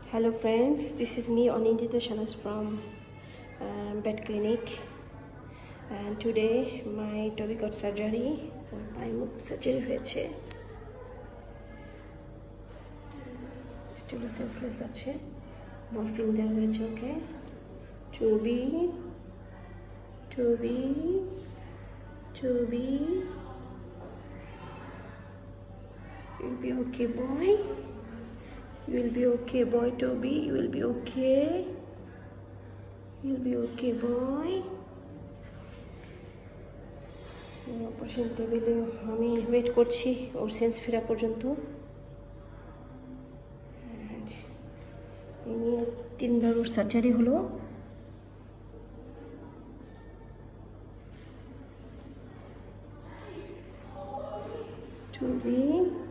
Hello friends, this is me Anindita Shanas from Vet Clinic, and today my Toby got surgery. My surgery হয়েছে, still senseless আছে, morphine দেওয়া হয়েছে okay. Toby, you'll be okay, boy. You will be okay, boy. Toby, you will be okay. You'll be okay, boy. Operation টেবিলে আমি wait করছি ওর sense ফেরা পর্যন্ত. এই নিয়ে 3 বার ওর সার্জারি হলো. Toby,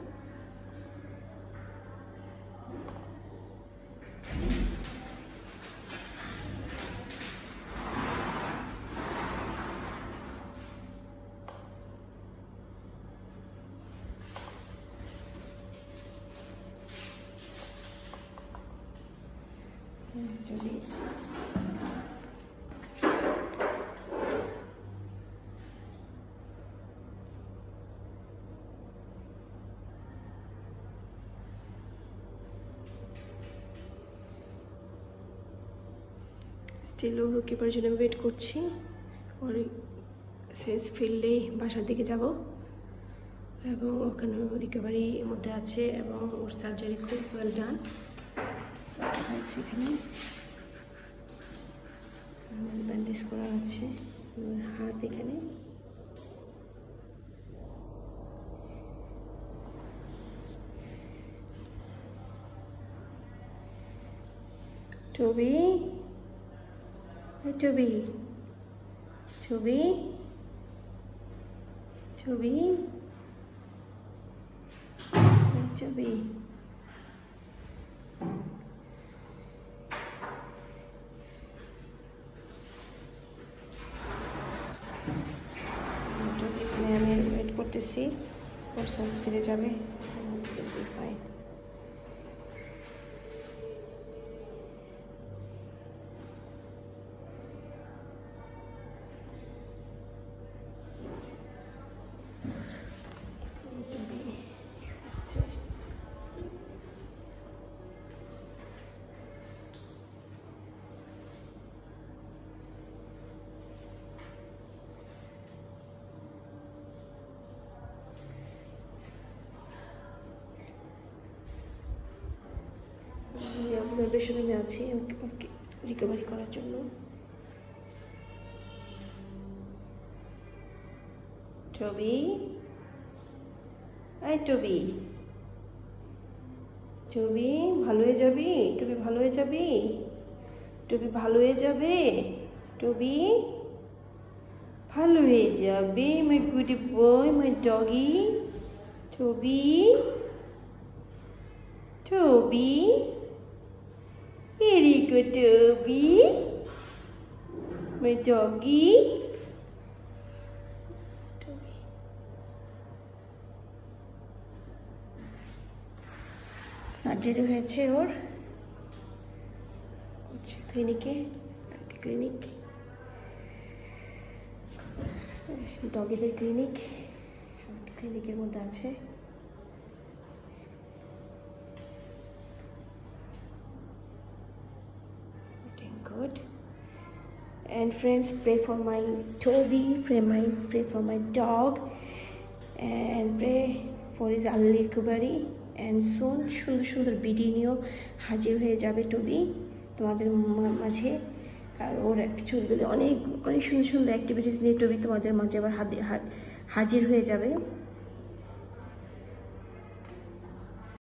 স্টিল ওর কিপার জন্য ওয়েট করছি. ওর সেন্স ফিরলেই বাসার দিকে যাব এবং ওখানে রিকভারির মধ্যে আছে এবং ওর সার্জারি খুব ওয়েল ডান. সার্জারি হয়েছে, এখানে ব্যান্ডেজ করা আছে হাত এখানে. Toby, hey Toby, Toby, hey Toby. আমি ওয়েট করতেছি ওর সেন্স ফিরে যাবে. ফাইন. অবজারভেশনে আছি ওকে রিকভারি করার জন্য. টবি, এই টবি, ভালো হয়ে যাবি. টবি ভালো হয়ে যাবি. টবি ভালো হয়ে যাবে. টবি ভালো হয়ে যাবে. My good boy, my doggy. Toby Very good, Toby. My doggy. Toby. Surgery হয়েছে ওর ক্লিনিকে. ক্লিনিক ডগিদের ক্লিনিকের মধ্যে আছে. Good. And friends, pray for my Toby, pray for my dog, and pray for his early recovery. And soon সুন্দর video নিয়ে হাজির হয়ে যাবে টবি তোমাদের মাঝে. আর ওর অ্যাকচুয়ালি অনেক সুন্দর অ্যাক্টিভিটিস নিয়ে টবি তোমাদের মাঝে আবার হাজির হয়ে যাবে.